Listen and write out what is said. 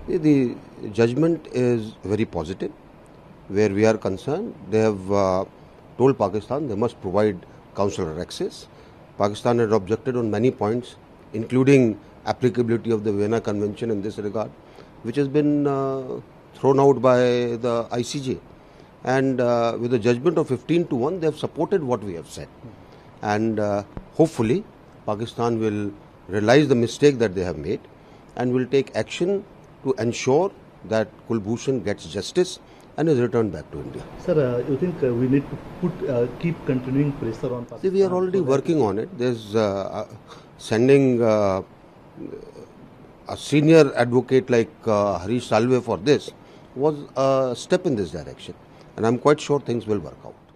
The judgment is very positive. Where we are concerned, they have told Pakistan they must provide consular access. Pakistan had objected on many points, including applicability of the Vienna Convention in this regard, which has been thrown out by the ICJ. And with a judgment of 15-1, they have supported what we have said. And hopefully, Pakistan will realize the mistake that they have made and will take action to ensure that Kulbhushan gets justice and is returned back to India. Sir, you think we need to keep continuing pressure on Pakistan? See, we are already working on it. There's sending a senior advocate like Harish Salve for this was a step in this direction. And I'm quite sure things will work out.